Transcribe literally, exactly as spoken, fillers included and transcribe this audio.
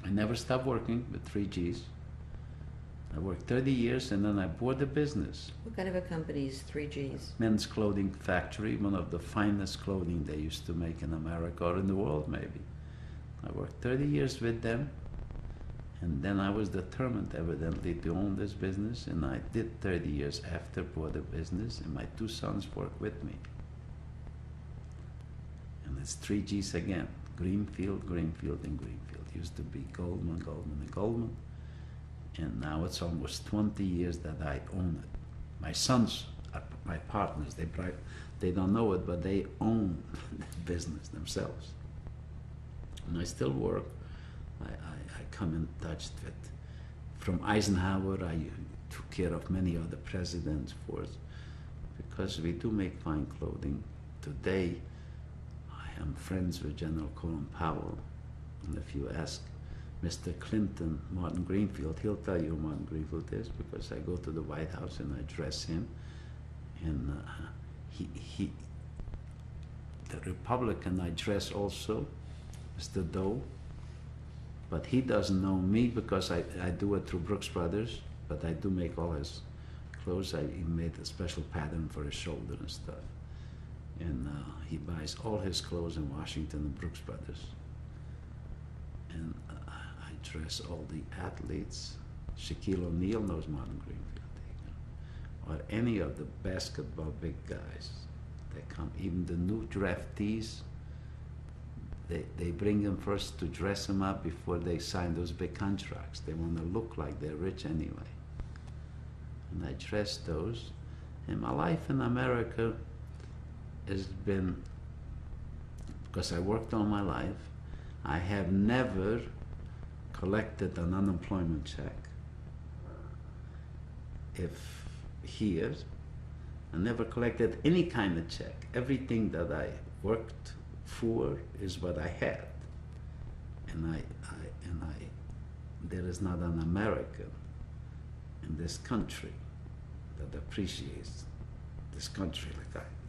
I never stopped working with three G's. I worked thirty years and then I bought a business. What kind of a company is three G's? Men's clothing factory, one of the finest clothing they used to make in America or in the world maybe. I worked thirty years with them, and then I was determined evidently to own this business, and I did thirty years after bought the business, and my two sons work with me. And it's three G's again, Greenfield, Greenfield, and Greenfield. It used to be Goldman, Goldman, and Goldman. And now it's almost twenty years that I own it. My sons are my partners. They, they don't know it, but they own the business themselves. And I still work. I, I, I come in touch with, from Eisenhower, I took care of many other presidents for us, because we do make fine clothing. Today, I am friends with General Colin Powell. And if you ask Mister Clinton, Martin Greenfield, he'll tell you who Martin Greenfield is, because I go to the White House and I address him. And uh, he, he, the Republican I dress also, Mister Doe, but he doesn't know me because I, I do it through Brooks Brothers, but I do make all his clothes. I he made a special pattern for his shoulder and stuff. And uh, he buys all his clothes in Washington and Brooks Brothers. And uh, I dress all the athletes. Shaquille O'Neal knows Martin Greenfield, or any of the basketball big guys that come, even the new draftees. They, they bring them first to dress them up before they sign those big contracts. They want to look like they're rich anyway. And I dress those. And my life in America has been, because I worked all my life, I have never collected an unemployment check. If here, I never collected any kind of check. Everything that I worked for is what I had, and I, I and I, there is not an American in this country that appreciates this country like I.